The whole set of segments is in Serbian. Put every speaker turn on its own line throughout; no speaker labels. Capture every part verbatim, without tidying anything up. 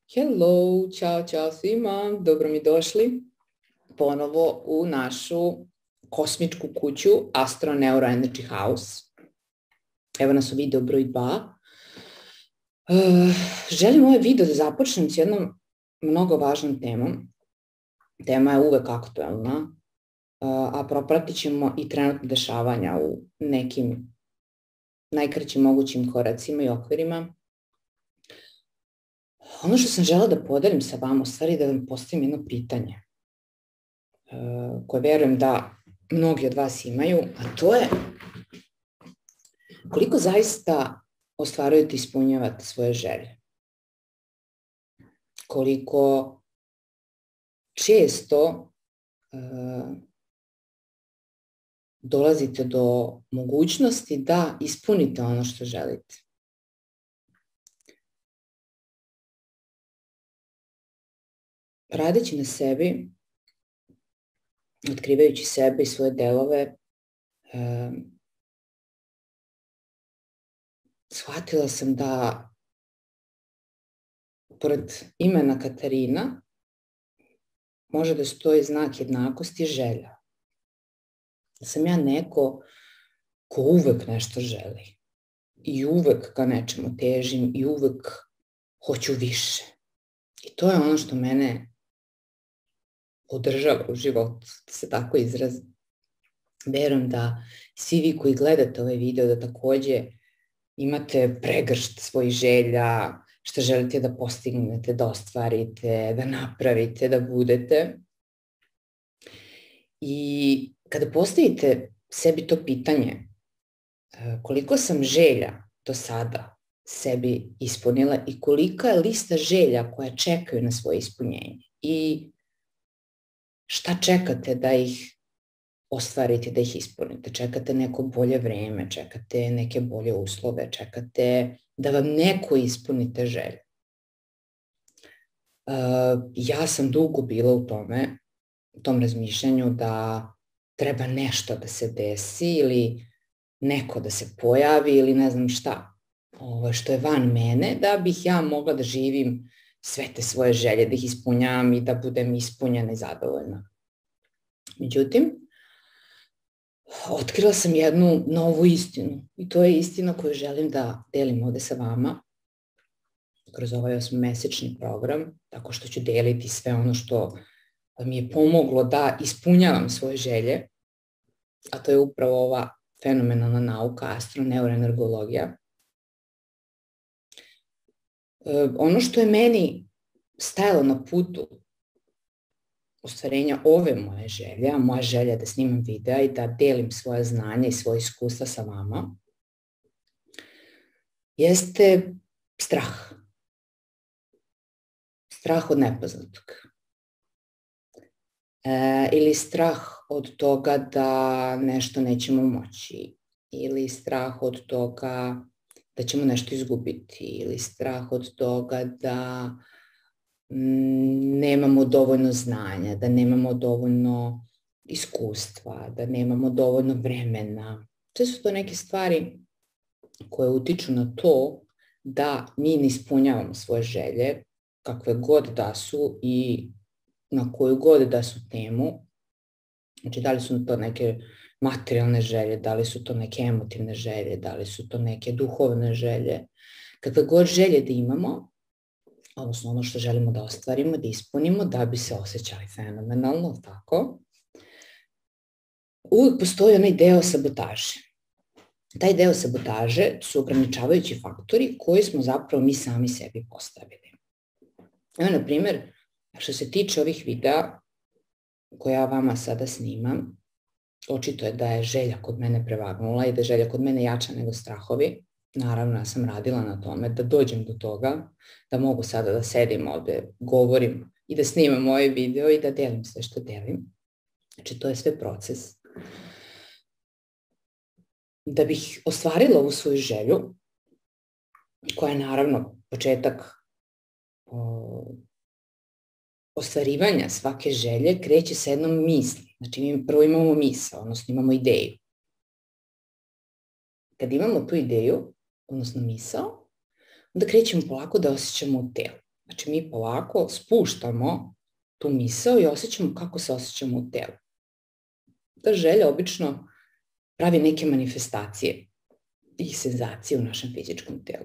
Hello, čao, čao svima, dobro mi došli ponovo u našu kosmičku kuću Astro Neuro Energy House. Evo nas u video broj dva. Uh, želim ovaj video da započnem s jednom mnogo važnom temom. Tema je uvek aktuelna, uh, a propratit ćemo i trenutno dešavanja u nekim najkraćim mogućim koracima i okvirima. Ono što sam žela da podelim sa vama, u stvari da vam postavim jedno pitanje uh, koje verujem da mnogi od vas imaju, a to je koliko zaista ostvarujete i ispunjavate svoje želje? Koliko često uh, dolazite do mogućnosti da ispunite ono što želite? Radeći na sebi, otkrivajući sebe i svoje delove, um, shvatila sam da pored imena Katarina može da stoji znak jednakosti želja. Da sam ja neko ko uvek nešto želi i uvek ka nečemu težim i uvek hoću više. I to je ono što mene održava u životu, da se tako izrazim. Verujem da svi vi koji gledate ovaj video da takođe imate pregršt svojih želja, što želite da postignete, da ostvarite, da napravite, da budete. I kada postavite sebi to pitanje, koliko sam želja do sada sebi ispunila i kolika je lista želja koja čekaju na svoje ispunjenje i šta čekate da ih ostvarite, da ih ispunite? Čekate neko bolje vreme, čekate neke bolje uslove, čekate da vam neko ispunite želje. Uh, ja sam dugo bila u tome, u tom razmišljanju da treba nešto da se desi ili neko da se pojavi ili ne znam šta, ovo, što je van mene, da bih ja mogla da živim sve te svoje želje, da ih ispunjavam i da budem ispunjena i zadovoljna. Međutim, otkrila sam jednu novu istinu i to je istina koju želim da delim ovde sa vama kroz ovaj osmomesečni program, tako što ću deliti sve ono što mi je pomoglo da ispunjavam svoje želje, a to je upravo ova fenomenalna nauka, astroneuroenergologija. Ono što je meni stajalo na putu ostvarenja ove moje želje, a moja želja je da snimam videa i da delim svoje znanja i svoje iskustva sa vama, jeste strah. Strah od nepoznatog. E, ili strah od toga da nešto nećemo moći, ili strah od toga da ćemo nešto izgubiti, ili strah od toga da nemamo dovoljno znanja, da nemamo dovoljno iskustva, da nemamo dovoljno vremena. Sve su to neke stvari koje utiču na to da mi ne ispunjavamo svoje želje, kakve god da su i na koju god da su temu. Znači, da li su to neke materijalne želje, da li su to neke emotivne želje, da li su to neke duhovne želje. Kakve god želje da imamo, odnosno ono što želimo da ostvarimo, da ispunimo, da bi se osjećali fenomenalno, tako, uvijek postoji onaj deo sabotaže. Taj deo sabotaže su ograničavajući faktori koji smo zapravo mi sami sebi postavili. Evo, na primjer, što se tiče ovih videa koje ja vama sada snimam, očito je da je želja kod mene prevagnula i da je želja kod mene jača nego strahovi. Naravno, ja sam radila na tome da dođem do toga, da mogu sada da sedim ovde, govorim i da snimam ovaj video i da delim sve što delim. Znači, to je sve proces. Da bih ostvarila ovu svoju želju, koja je naravno početak o, ostvarivanja svake želje, kreće sa jednom misli. Znači, mi prvo imamo misao, odnosno imamo ideju. Kad imamo tu ideju, odnosno misao, onda krećemo polako da osjećamo u telu. Znači mi polako spuštamo tu misao i osjećamo kako se osjećamo u telu. Ta želja obično pravi neke manifestacije i senzacije u našem fizičkom telu.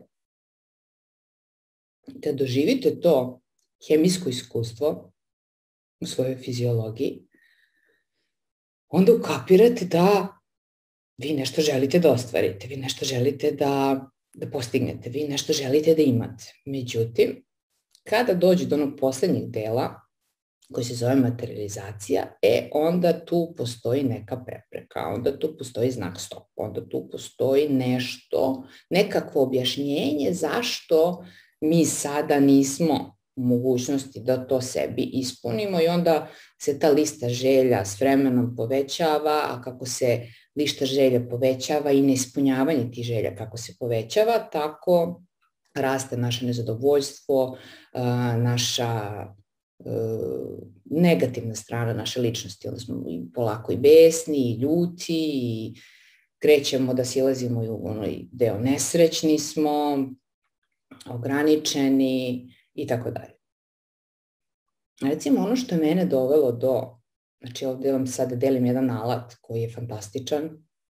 Kad doživite to hemijsko iskustvo u svojoj fiziologiji, onda ukapirate da vi nešto želite da ostvarite, vi nešto želite da, da postignete, vi nešto želite da imate. Međutim, kada dođe do onog poslednjeg dela, koji se zove materializacija, e, onda tu postoji neka prepreka, onda tu postoji znak stop, onda tu postoji nešto, nekakvo objašnjenje zašto mi sada nismo u mogućnosti da to sebi ispunimo i onda se ta lista želja s vremenom povećava, a kako se lista želja povećava i neispunjavanje tih želja kako se povećava, tako raste naše nezadovoljstvo, naša negativna strana naše ličnosti, onda smo polako i besni, i ljuti, i krećemo da silazimo u onoj deo nesrećni smo, ograničeni i tako dalje. Recimo, ono što je mene dovelo do, znači ovde vam sad delim jedan alat koji je fantastičan,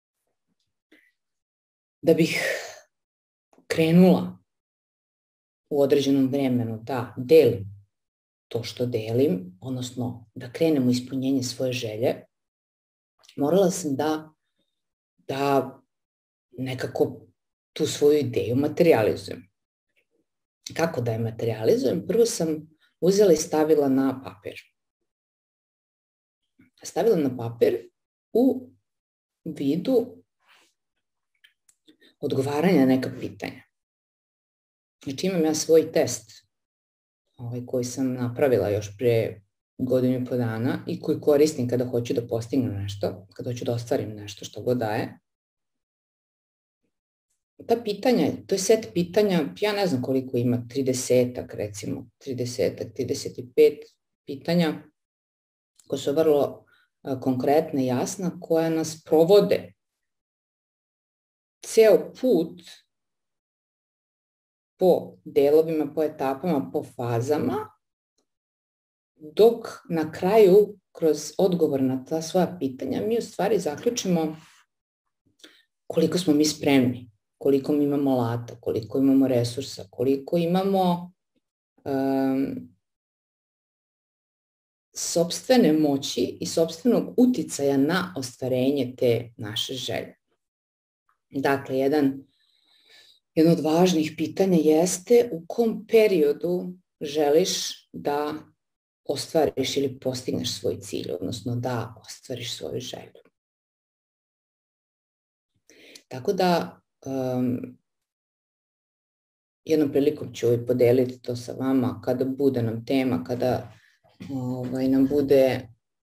da bih krenula u određenom vremenu da delim to što delim, odnosno da krenem u ispunjenje svoje želje, morala sam da, da nekako tu svoju ideju materializujem. Kako da je materializujem? Prvo sam uzela i stavila na papir. Stavila na papir u vidu odgovaranja na neka pitanja. Znači imam ja svoj test ovaj, koji sam napravila još pre godinu i po dana i koji koristim kada hoću da postignem nešto, kada hoću da ostvarim nešto što god daje. Ta pitanja, to je set pitanja, ja ne znam koliko ima, tridesetak recimo, tridesetak, trideset pet pitanja koje su vrlo konkretne i jasna, koja nas provode ceo put po delovima, po etapama, po fazama, dok na kraju, kroz odgovor na ta svoja pitanja, mi u stvari zaključimo koliko smo mi spremni, koliko mi imamo alata, koliko imamo resursa, koliko imamo um, sopstvene moći i sopstvenog uticaja na ostvarenje te naše želje. Dakle, jedan, jedno od važnih pitanja jeste u kom periodu želiš da ostvariš ili postigneš svoj cilj, odnosno da ostvariš svoju želju. Tako da, Um, jednom prilikom ću ovaj podeliti to sa vama kada bude nam tema, kada ovaj, nam bude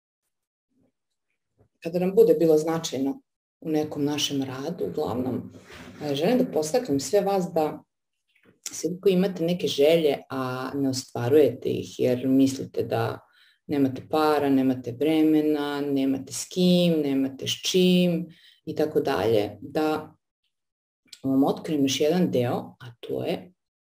kada nam bude bilo značajno u nekom našem radu. Uglavnom, želim da postaknem sve vas da svi koji imate neke želje, a ne ostvarujete ih jer mislite da nemate para, nemate vremena, nemate s kim, nemate s čim i tako dalje, da vam otkrijem još jedan deo, a to je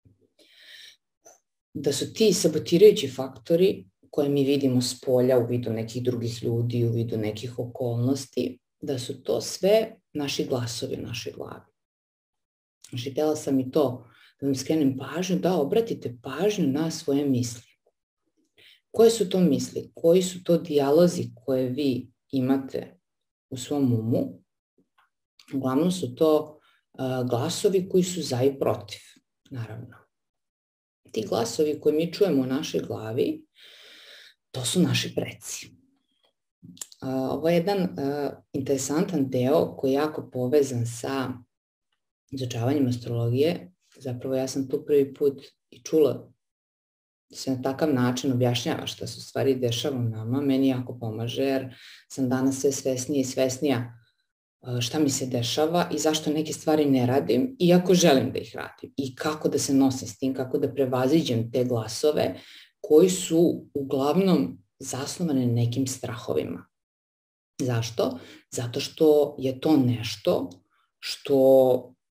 da su ti sabotirajući faktori koje mi vidimo s polja u vidu nekih drugih ljudi, u vidu nekih okolnosti, da su to sve naši glasovi u našoj glavi. Znači, htjela sam i to da vam skrenem pažnju, da obratite pažnju na svoje misli. Koje su to misli? Koji su to dijalozi koje vi imate u svom umu? Uglavnom su to glasovi koji su za i protiv, naravno. Ti glasovi koje mi čujemo u našoj glavi, to su naši preci. Ovo je jedan interesantan deo koji je jako povezan sa izučavanjem astrologije. Zapravo ja sam tu prvi put i čula da se na takav način objašnjava šta se u stvari dešava u nama. Meni jako pomaže jer sam danas sve svesnija i svesnija šta mi se dešava i zašto neke stvari ne radim, iako želim da ih radim. I kako da se nosim s tim, kako da prevaziđem te glasove koji su uglavnom zasnovane nekim strahovima. Zašto? Zato što je to nešto što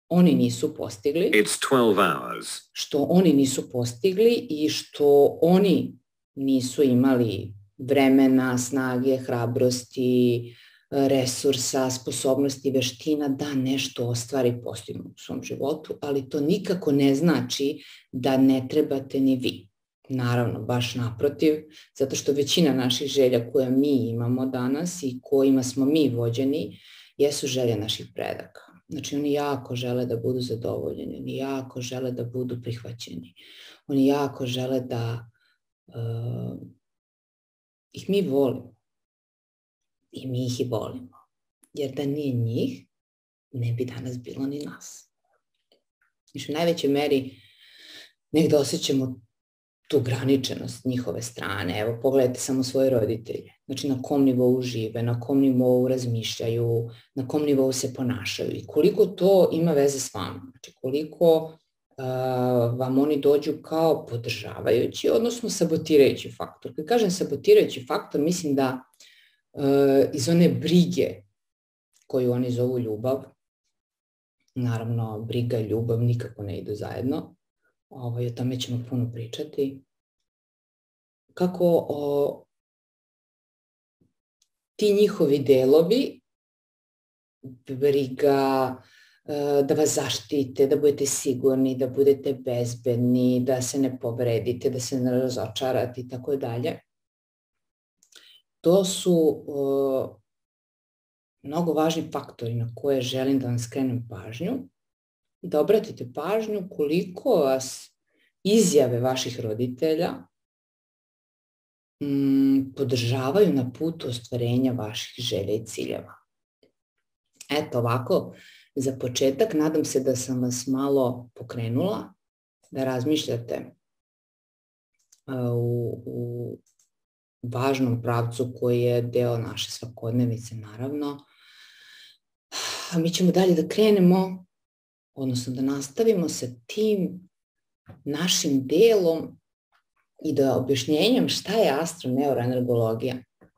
oni nisu postigli,
It's twelve hours.
što oni nisu postigli i što oni nisu imali vremena, snage, hrabrosti, resursa, sposobnosti, veština da nešto ostvari, postignu u svom životu, ali to nikako ne znači da ne trebate ni vi. Naravno, baš naprotiv, zato što većina naših želja koje mi imamo danas i kojima smo mi vođeni jesu želje naših predaka. Znači, oni jako žele da budu zadovoljeni, oni jako žele da budu prihvaćeni, oni jako žele da uh, ih mi volimo. I mi ih i volimo. Jer da nije njih, ne bi danas bilo ni nas. Znači, u najvećoj meri negde osjećamo tu graničenost njihove strane. Evo, pogledajte samo svoje roditelje. Znači, na kom nivou žive, na kom nivou razmišljaju, na kom nivou se ponašaju i koliko to ima veze s vama. Znači, koliko uh, vam oni dođu kao podržavajući, odnosno sabotirajući faktor. Kad kažem sabotirajući faktor, mislim da uh, iz one brige koju oni zovu ljubav, naravno, briga i ljubav nikako ne idu zajedno, Ovo, o tome ćemo puno pričati, kako o, ti njihovi delovi, briga, da vas zaštite, da budete sigurni, da budete bezbedni, da se ne povredite, da se ne razočarate i tako dalje. To su o, mnogo važni faktori na koje želim da vam skrenem pažnju i da obratite pažnju koliko vas izjave vaših roditelja m, podržavaju na putu ostvarenja vaših želja i ciljeva. Eto ovako, za početak nadam se da sam vas malo pokrenula, da razmišljate u, u važnom pravcu koji je deo naše svakodnevice, naravno. A mi ćemo dalje da krenemo, odnosno da nastavimo sa tim našim delom i da objašnjenjem šta je astroneuroenergologija.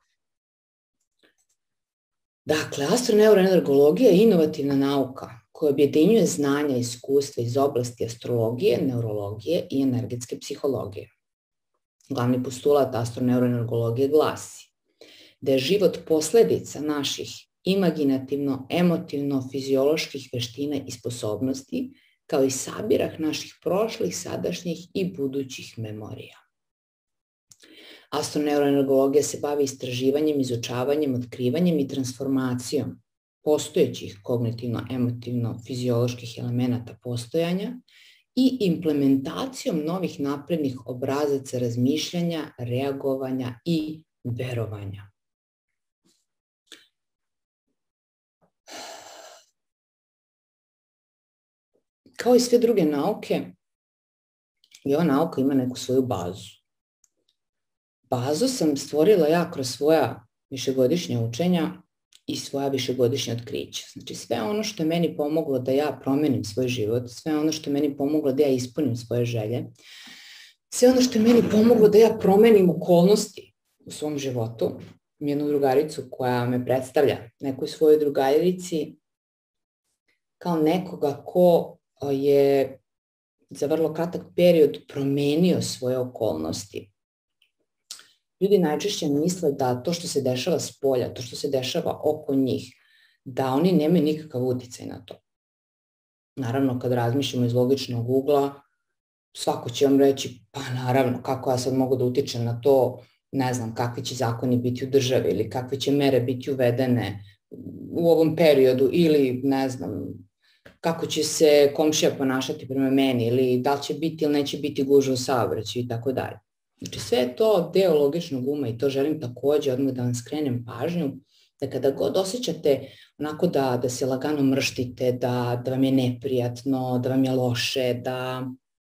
Dakle, astroneuroenergologija je inovativna nauka koja objedinjuje znanja i iskustva iz oblasti astrologije, neurologije i energetske psihologije. Glavni postulat astroneuroenergologije glasi da je život posledica naših imaginativno, emotivno, fizioloških veština i sposobnosti, kao i sabirah naših prošlih, sadašnjih i budućih memorija. Astroneuroenergologija se bavi istraživanjem, izučavanjem, otkrivanjem i transformacijom postojećih kognitivno-emotivno-fizioloških elemenata postojanja i implementacijom novih naprednih obrazaca razmišljanja, reagovanja i verovanja. Kao i sve druge nauke, i ova nauka ima neku svoju bazu. Bazu sam stvorila ja kroz svoja višegodišnja učenja i svoja višegodišnja otkrića. Znači sve ono što je meni pomoglo da ja promenim svoj život, sve ono što je meni pomoglo da ja ispunim svoje želje, sve ono što je meni pomoglo da ja promenim okolnosti u svom životu, jednu drugaricu koja me predstavlja nekoj svojoj drugarici kao nekoga ko je za vrlo kratak period promenio svoje okolnosti. Ljudi najčešće misle da to što se dešava spolja, to što se dešava oko njih, da oni nemaju nikakav uticaj na to. Naravno, kad razmišljamo iz logičnog ugla, svako će vam reći, pa naravno, kako ja sad mogu da utičem na to, ne znam, kakvi će zakoni biti u državi ili kakve će mere biti uvedene u ovom periodu ili, ne znam, kako će se komšija ponašati prema meni ili da li će biti ili neće biti gužva u saobraćaju i tako dalje. Znači sve je to deo logičnog uma i to želim takođe odmah da vam skrenem pažnju, da kada god osjećate onako da, da se lagano mrštite, da, da vam je neprijatno, da vam je loše, da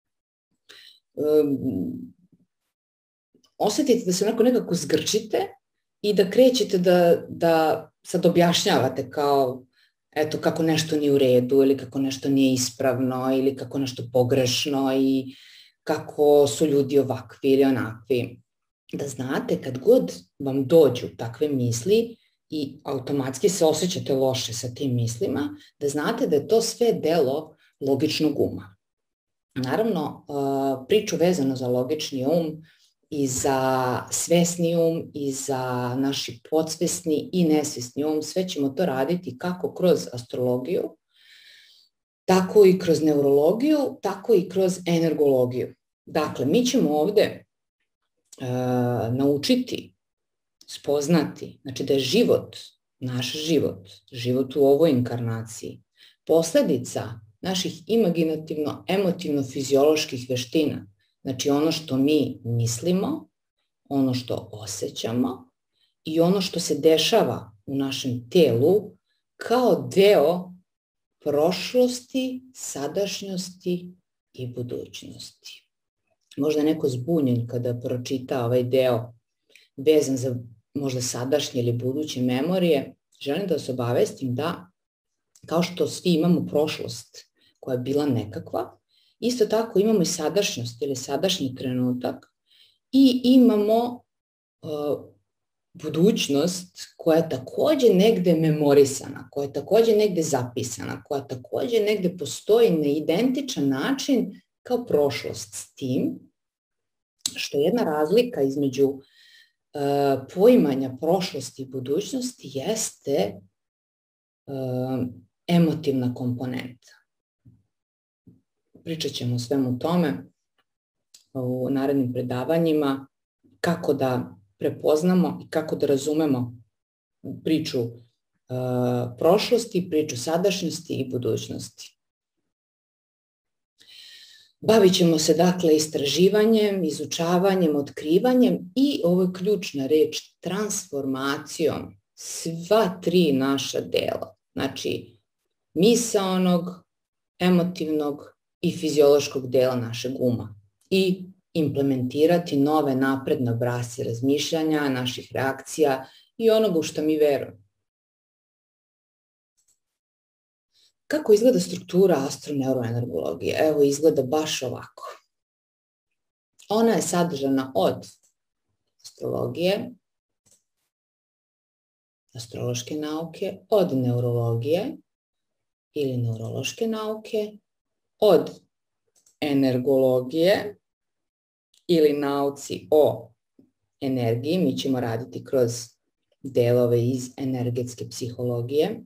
um, osetite da se onako nekako zgrčite i da krećete da, da sad objašnjavate kao eto kako nešto nije u redu ili kako nešto nije ispravno ili kako nešto pogrešno i kako su ljudi ovakvi ili onakvi. Da znate, kad god vam dođu takve misli, i automatski se osjećate loše sa tim mislima, da znate da je to sve delo logičnog uma. Naravno, priču vezano za logični um i za svesni um i za naši podsvesni i nesvesni um, sve ćemo to raditi kako kroz astrologiju, tako i kroz neurologiju, tako i kroz energologiju. Dakle, mi ćemo ovde uh, naučiti, spoznati, znači da je život, naš život, život u ovoj inkarnaciji, posledica naših imaginativno-emotivno-fizioloških veština, znači ono što mi mislimo, ono što osjećamo i ono što se dešava u našem telu kao deo prošlosti, sadašnjosti i budućnosti. Možda neko zbunjen kada pročita ovaj deo vezan za možda sadašnje ili buduće memorije, želim da vas obavestim da kao što svi imamo prošlost koja je bila nekakva, isto tako imamo i sadašnjost ili sadašnji trenutak i imamo uh, budućnost koja je takođe negde memorisana, koja je takođe negde zapisana, koja takođe negde postoji na identičan način kao prošlost, s tim što je jedna razlika između uh, poimanja prošlosti i budućnosti jeste uh, emotivna komponenta. Pričat ćemo o svemu tome u narednim predavanjima, kako da prepoznamo i kako da razumemo priču uh, prošlosti, priču sadašnjosti i budućnosti. Bavit ćemo se dakle istraživanjem, izučavanjem, otkrivanjem i ovo je ključna reč, transformacijom sva tri naša dela. Znači, misaonog, emotivnog i fiziološkog dela našeg uma i implementirati nove napredne obrasce razmišljanja, naših reakcija i onoga u što mi verujemo. Kako izgleda struktura astroneuroenergologije? Evo, izgleda baš ovako. Ona je sadržana od astrologije, astrološke nauke, od neurologije ili neurološke nauke, od energologije ili nauci o energiji, mi ćemo raditi kroz delove iz energetske psihologije.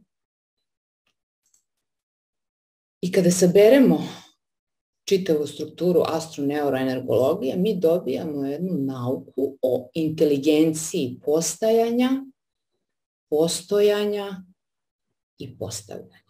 I kada saberemo čitavu strukturu astroneuroenergologije, mi dobijamo jednu nauku o inteligenciji postajanja, postojanja i postavljanja.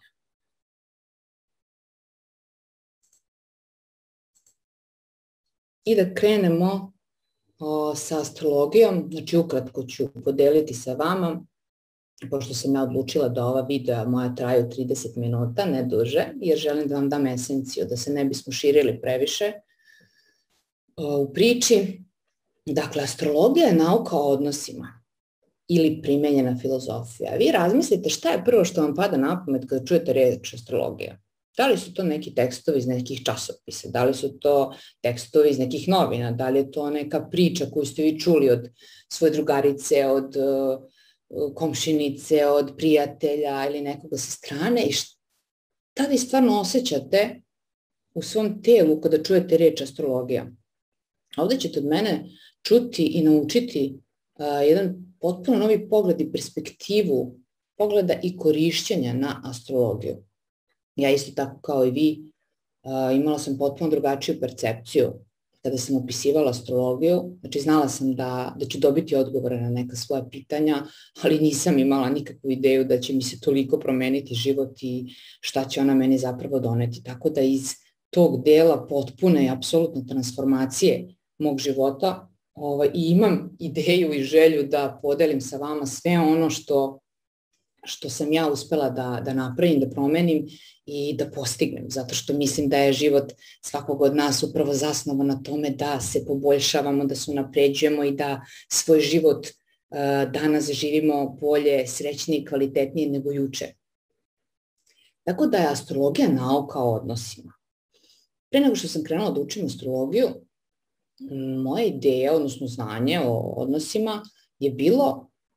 I da krenemo o, sa astrologijom, znači ukratko ću podeliti sa vama, pošto sam ja odlučila da ova videa moja traju trideset minuta, ne duže, jer želim da vam dam esenciju, da se ne bismo širili previše o, u priči. Dakle, astrologija je nauka o odnosima ili primenjena filozofija. Vi razmislite šta je prvo što vam pada na pamet kada čujete reč astrologija. Da li su to neki tekstovi iz nekih časopisa, da li su to tekstovi iz nekih novina, da li je to neka priča koju ste vi čuli od svoje drugarice, od uh, komšinice, od prijatelja ili nekoga sa strane i šta vi stvarno osjećate u svom telu kada čujete reč astrologija. Ovde ćete od mene čuti i naučiti uh, jedan potpuno novi pogled i perspektivu pogleda i korišćenja na astrologiju. Ja isto tako kao i vi uh, imala sam potpuno drugačiju percepciju kada sam upisivala astrologiju. Znači znala sam da, da ću dobiti odgovore na neka svoja pitanja, ali nisam imala nikakvu ideju da će mi se toliko promeniti život i šta će ona meni zapravo doneti. Tako da iz tog dela potpune i apsolutne transformacije mog života ovaj, i imam ideju i želju da podelim sa vama sve ono što što sam ja uspela da, da napravim, da promenim i da postignem, zato što mislim da je život svakog od nas upravo zasnovan na tome da se poboljšavamo, da se unapređujemo i da svoj život uh, danas živimo bolje, srećnije i kvalitetnije nego juče. Tako da je astrologija nauka o odnosima. Pre nego što sam krenula da učim astrologiju, moja ideja, odnosno znanje o odnosima je bilo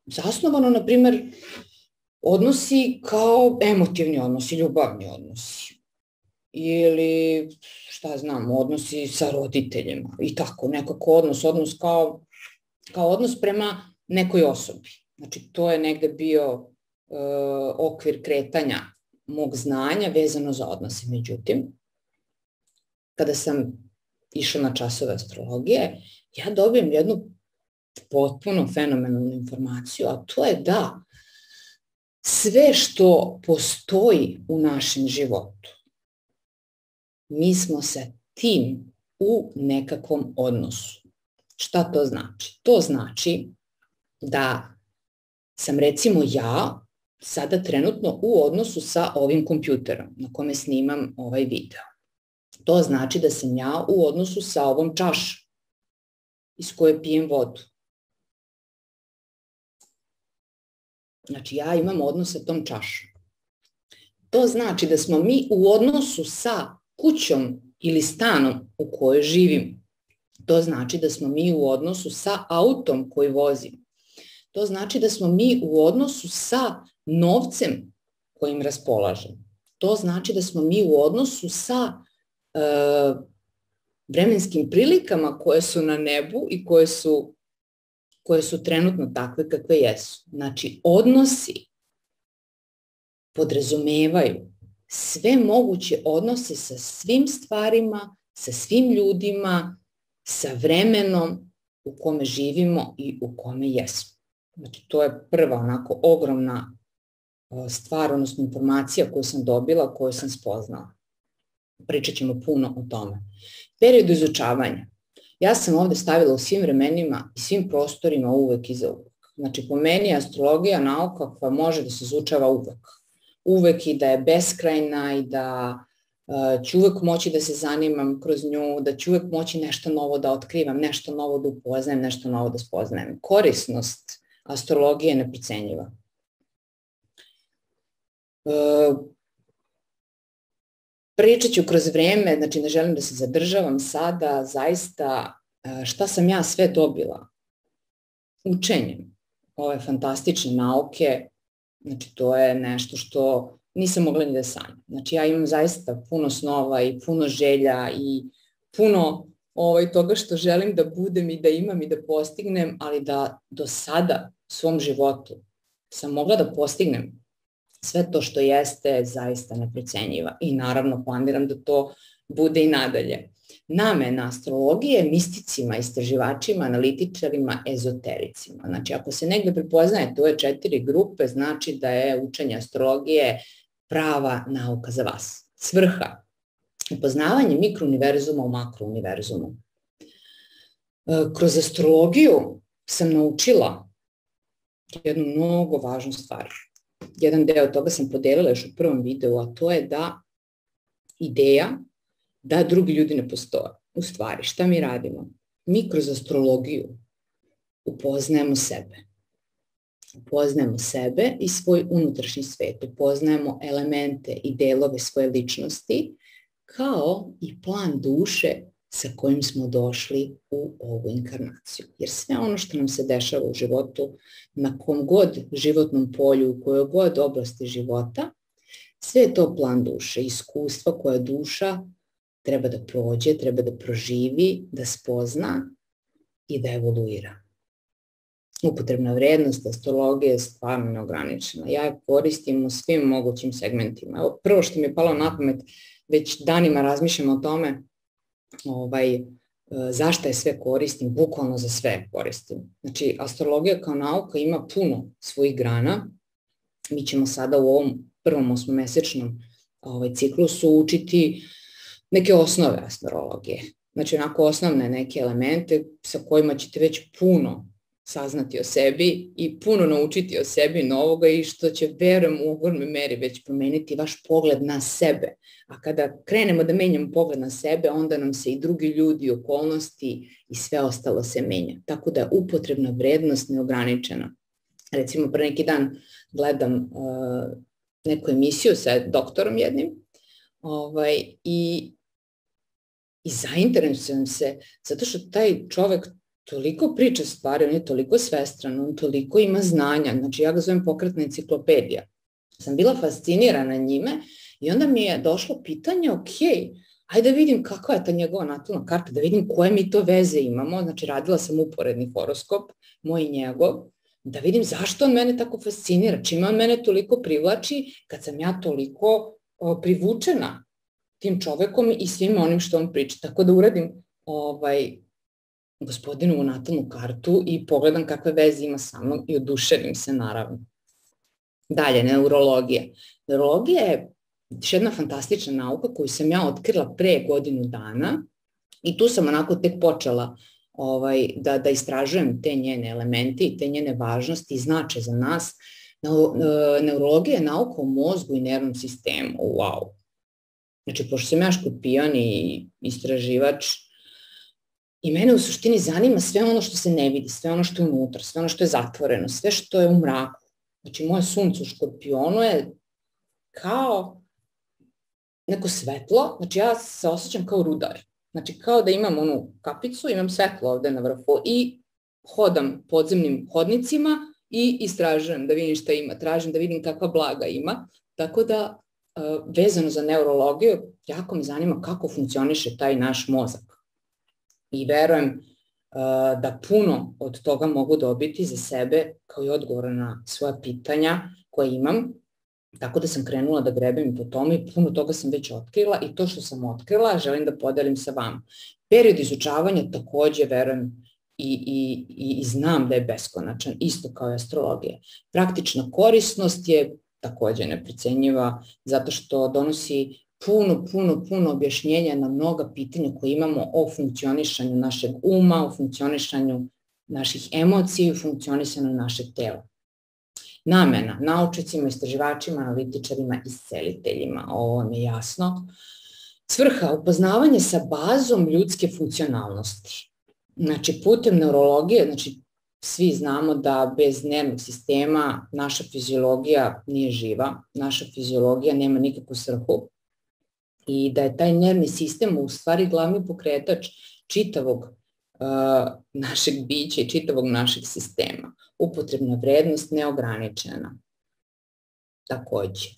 zasnovano, na primjer, odnosi kao emotivni odnosi, ljubavni odnosi. Ili, šta znam, odnosi sa roditeljima i tako, nekako odnos, odnos kao, kao odnos prema nekoj osobi. Znači, to je negde bio e, okvir kretanja mog znanja vezano za odnose. Međutim, kada sam išla na časove astrologije, ja dobijem jednu potpuno fenomenalnu informaciju, a to je da sve što postoji u našem životu, mi smo sa tim u nekakvom odnosu. Šta to znači? To znači da sam recimo ja sada trenutno u odnosu sa ovim kompjuterom na kome snimam ovaj video. To znači da sam ja u odnosu sa ovom čašom iz koje pijem vodu. Znači ja imam odnos sa tom čašom. To znači da smo mi u odnosu sa kućom ili stanom u kojoj živim. To znači da smo mi u odnosu sa autom koji vozim. To znači da smo mi u odnosu sa novcem kojim raspolažem. To znači da smo mi u odnosu sa e, vremenskim prilikama koje su na nebu i koje su, koje su trenutno takve kakve jesu. Znači, odnosi podrazumevaju sve moguće odnose sa svim stvarima, sa svim ljudima, sa vremenom u kome živimo i u kome jesmo. Znači, to je prva onako ogromna stvar, odnosno informacija koju sam dobila, koju sam spoznala. Pričat ćemo puno o tome. Period izučavanja. Ja sam ovde stavila u svim vremenima i svim prostorima uvek i za uvek. Znači, po meni je astrologija nauka koja može da se izučava uvek. Uvek i da je beskrajna i da uh, ću uvek moći da se zanimam kroz nju, da ću uvek moći nešto novo da otkrivam, nešto novo da upoznajem, nešto novo da spoznajem. Korisnost astrologije je neprocenjiva. Uh, pričat ću kroz vreme, znači ne želim da se zadržavam sada, zaista uh, šta sam ja sve dobila učenjem ove fantastične nauke. Znači, to je nešto što nisam mogla ni da sanjam. Znači, ja imam zaista puno snova i puno želja i puno ovaj, toga što želim da budem i da imam i da postignem, ali da do sada u svom životu sam mogla da postignem sve to što jeste zaista neprocenjiva. I naravno planiram da to bude i nadalje. Namena astrologije misticima, istraživačima, analitičarima, ezotericima. Znači, ako se negde prepoznajete ove četiri grupe, znači da je učenje astrologije prava nauka za vas. Svrha. Upoznavanje mikrouniverzuma u makrouniverzumu. Kroz astrologiju sam naučila jednu mnogo važnu stvar. Jedan deo toga sam podelila još u prvom videu, a to je da ideja da drugi ljudi ne postoje. U stvari, šta mi radimo? Mi kroz astrologiju upoznajemo sebe. Upoznajemo sebe i svoj unutrašnji svet. Upoznajemo elemente i delove svoje ličnosti, kao i plan duše sa kojim smo došli u ovu inkarnaciju. Jer sve ono što nam se dešava u životu, na kom god životnom polju, u kojoj god oblasti života, sve je to plan duše, iskustva koja duša treba da prođe, treba da proživi, da spozna i da evoluira. Upotrebna vrednost astrologije je stvarno neograničena. Ja je koristim u svim mogućim segmentima. Evo, prvo što mi je palo na pamet, već danima razmišljam o tome ovaj, zašto je sve koristim, bukvalno za sve koristim. Znači, astrologija kao nauka ima puno svojih grana. Mi ćemo sada u ovom prvom osmomesečnom ovaj, ciklusu učiti neke osnove astrologije. Znači, onako osnovne neke elemente sa kojima ćete već puno saznati o sebi i puno naučiti o sebi novoga i što će, verujem, u ogromnoj meri već promeniti vaš pogled na sebe. A kada krenemo da menjamo pogled na sebe, onda nam se i drugi ljudi, okolnosti i sve ostalo se menja. Tako da je upotrebna vrednost neograničena. Recimo, pre neki dan gledam uh, neku emisiju sa doktorom jednim ovaj, i, i zainteresujem se zato što taj čovek toliko priča stvari, on je toliko svestran, on toliko ima znanja, znači ja ga zovem pokretna enciklopedija. Sam bila fascinirana njime i onda mi je došlo pitanje, ok, ajde da vidim kakva je ta njegova natalna karta, da vidim koje mi to veze imamo, znači radila sam uporedni horoskop, moj i njegov, da vidim zašto on mene tako fascinira, čime on mene toliko privlači kad sam ja toliko o, privučena tim čovekom i svim onim što on priča. Tako da uradim ovaj, gospodinovu natalnu kartu i pogledam kakve veze ima sa mnom i oduševim se naravno. Dalje, neurologija. Neurologija je još jedna fantastična nauka koju sam ja otkrila pre godinu dana i tu sam onako tek počela ovaj, da, da istražujem te njene elemente i te njene važnosti i znače za nas. Neurologija je nauka o mozgu i nervnom sistemu. Wow. Znači, pošto sam ja škorpion i istraživač, i mene u suštini zanima sve ono što se ne vidi, sve ono što je unutra, sve ono što je zatvoreno, sve što je u mraku. Znači, moje sunce u škorpionu je kao neko svetlo, znači ja se osjećam kao rudar. Znači, kao da imam onu kapicu, imam svetlo ovde na vrhu i hodam podzemnim hodnicima i istražujem da vidim šta ima, tražim da vidim kakva blaga ima. Tako da, vezano za neurologiju, jako me zanima kako funkcioniše taj naš mozak. I verujem da puno od toga mogu dobiti za sebe kao i odgovor na svoja pitanja koje imam. Tako da sam krenula da grebem po tome i puno toga sam već otkrila i to što sam otkrila želim da podelim sa vama. Period izučavanja takođe verujem i, i, i znam da je beskonačan, isto kao i astrologija. Praktična korisnost je takođe neprocenjiva zato što donosi puno, puno, puno objašnjenja na mnoga pitanja koje imamo o funkcionišanju našeg uma, o funkcionišanju naših emocija i o funkcionisanju našeg tela. Namena naučnicima, istraživačima, analitičarima, isceliteljima, ovo vam je jasno. Svrha, upoznavanje sa bazom ljudske funkcionalnosti. Znači, putem neurologije, znači, svi znamo da bez nervnog sistema naša fiziologija nije živa, naša fiziologija nema nikakvu svrhu i da je taj nervni sistem u stvari glavni pokretač čitavog uh, našeg bića i čitavog našeg sistema. Upotrebna vrednost neograničena. Takođe.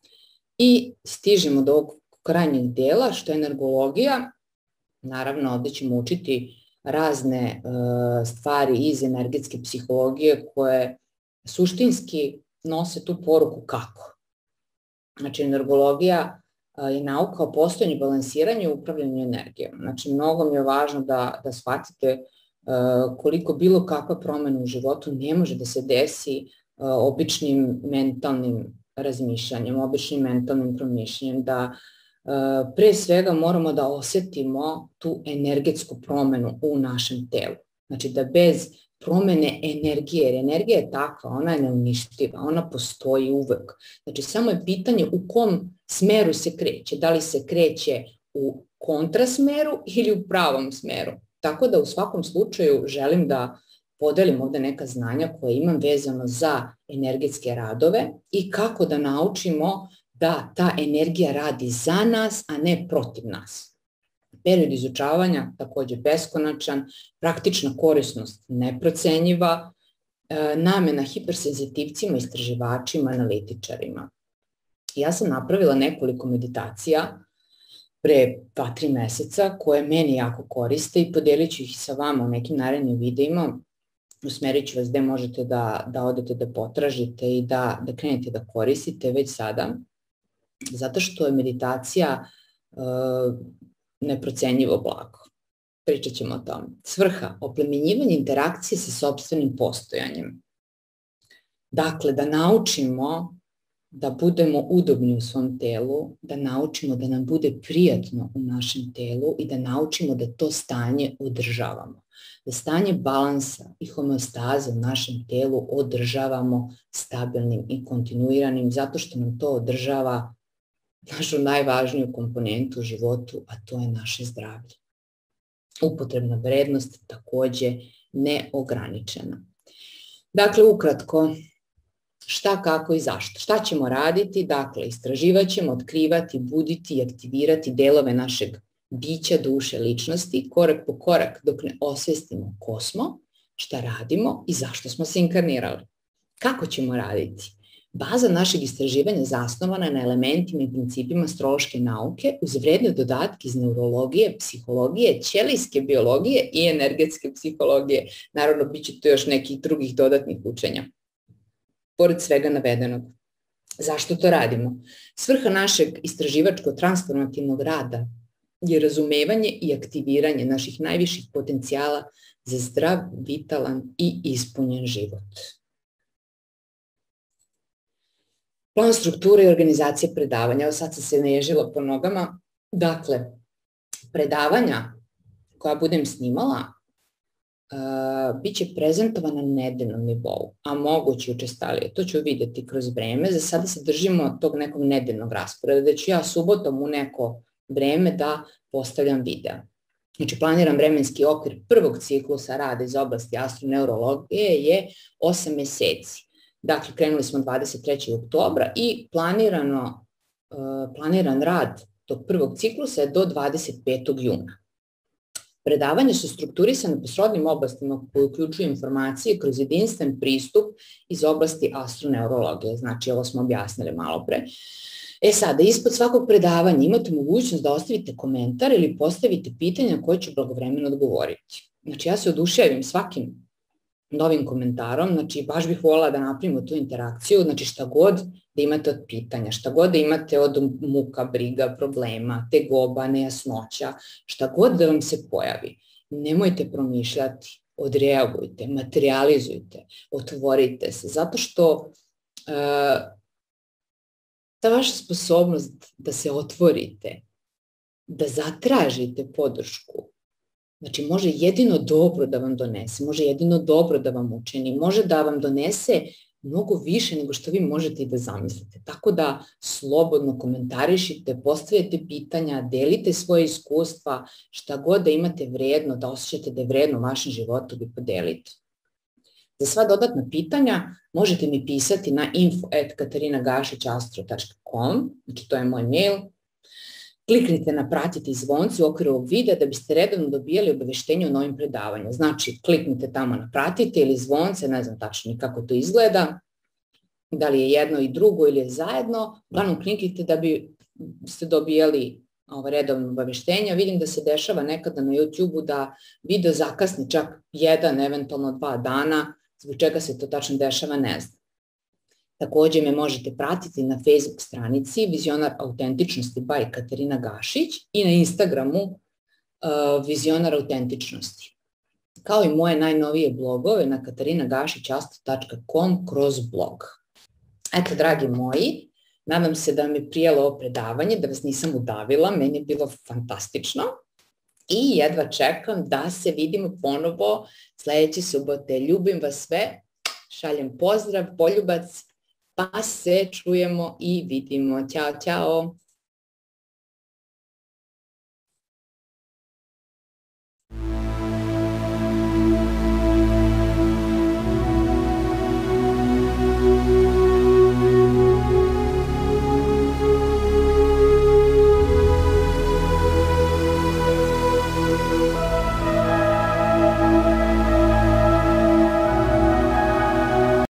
I stižemo do ovog krajnjeg dela, što je energologija. Naravno, ovde ćemo učiti razne uh, stvari iz energetske psihologije koje suštinski nose tu poruku kako. Znači, energologija uh, je nauka o postojanju, balansiranju i upravljanju energijom. Znači, mnogo mi je važno da, da shvatite uh, koliko bilo kakva promena u životu ne može da se desi uh, običnim mentalnim razmišljanjem, običnim mentalnim promišljanjem, da pre svega moramo da osetimo tu energetsku promenu u našem telu. Znači da bez promene energije, jer energija je takva, ona je neuništiva, ona postoji uvek. Znači samo je pitanje u kom smeru se kreće, da li se kreće u kontrasmeru ili u pravom smeru. Tako da u svakom slučaju želim da podelim ovde neka znanja koje imam vezano za energetske radove i kako da naučimo da ta energija radi za nas, a ne protiv nas. Period izučavanja takođe beskonačan, praktična korisnost neprocenjiva, namena hipersenzitivcima, istraživačima, analitičarima. Ja sam napravila nekoliko meditacija pre dva, tri meseca koje meni jako koriste i podelit ću ih sa vama u nekim narednim videima. Usmerit ću vas gde možete da, da odete da potražite i da, da krenete da koristite već sada. Zato što je meditacija uh, neprocenjivo blago. Pričat ćemo o tome. Svrha, oplemenjivanje interakcije sa sopstvenim postojanjem. Dakle, da naučimo da budemo udobni u svom telu, da naučimo da nam bude prijatno u našem telu i da naučimo da to stanje održavamo. Da stanje balansa i homeostaze u našem telu održavamo stabilnim i kontinuiranim zato što nam to održava našu najvažniju komponentu u životu, a to je naše zdravlje. Upotrebna vrednost takođe neograničena. Dakle, ukratko, šta, kako i zašto. Šta ćemo raditi? Dakle, istraživat ćemo, otkrivati, buditi i aktivirati delove našeg bića, duše, ličnosti, korak po korak, dok ne osvestimo ko smo, šta radimo i zašto smo se inkarnirali. Kako ćemo raditi? Baza našeg istraživanja zasnovana je na elementima i principima astrološke nauke uz vredne dodatke iz neurologije, psihologije, ćelijske biologije i energetske psihologije. Naravno, bit će tu još nekih drugih dodatnih učenja. Pored svega navedenog. Zašto to radimo? Svrha našeg istraživačko-transformativnog rada je razumevanje i aktiviranje naših najviših potencijala za zdrav, vitalan i ispunjen život. Plan strukture i organizacije predavanja. Evo sad sam se naježila po nogama. Dakle, predavanja koja budem snimala uh, bit će prezentovana na nedeljnom nivou, a moguće učestalije. To ću vidjeti kroz vreme. Za sada se držimo tog nekog nedeljnog rasporeda, da ću ja subotom u neko vreme da postavljam videa. Znači, planiram vremenski okvir prvog ciklusa rada iz oblasti astroneurologije je osam meseci. Dakle, krenuli smo dvadeset trećeg oktobra i planirano, uh, planiran rad tog prvog ciklusa je do dvadeset petog juna. Predavanja su strukturisane po srodnim oblastima koje uključuju informacije kroz jedinstven pristup iz oblasti astroneurologije. Znači, ovo smo objasnili malo pre. E sada, ispod svakog predavanja imate mogućnost da ostavite komentar ili postavite pitanja na koje ću blagovremeno odgovoriti. Znači, ja se oduševim svakim novim komentarom, znači baš bih voljela da napravimo tu interakciju, znači šta god da imate od pitanja, šta god da imate od muka, briga, problema, tegoba, nejasnoća, šta god da vam se pojavi, nemojte promišljati, odreagujte, materializujte, otvorite se, zato što uh, ta vaša sposobnost da se otvorite, da zatražite podršku, znači, može jedino dobro da vam donese, može jedino dobro da vam učini, može da vam donese mnogo više nego što vi možete i da zamislite. Tako da slobodno komentarišite, postavljate pitanja, delite svoje iskustva, šta god da imate vredno, da osjećate da je vredno u vašem životu, vi podelite. Za sva dodatna pitanja možete mi pisati na info at katarina gašić astro tačka com, znači to je moj mail. Kliknite na pratite i zvonce u okviru ovog videa da biste redovno dobijali obaveštenje o novim predavanjima. Znači, kliknite tamo na pratite ili zvonce, ne znam tačno kako to izgleda, da li je jedno i drugo ili je zajedno, uglavnom kliknite da biste dobijali redovno obaveštenja. Vidim da se dešava nekada na YouTube-u da video zakasni čak jedan, eventualno dva dana, zbog čega se to tačno dešava, ne znam. Takođe me možete pratiti na Facebook stranici Vizionar autentičnosti by Katarina Gašić i na Instagramu uh, Vizionar autentičnosti. Kao i moje najnovije blogove na katarina gašić astro tačka com kroz blog. Eto, dragi moji, nadam se da vam je prijalo ovo predavanje, da vas nisam udavila, meni je bilo fantastično i jedva čekam da se vidimo ponovo sledeće subote. Ljubim vas sve, šaljem pozdrav, poljubac, pa se čujemo i vidimo. Ćao, ćao!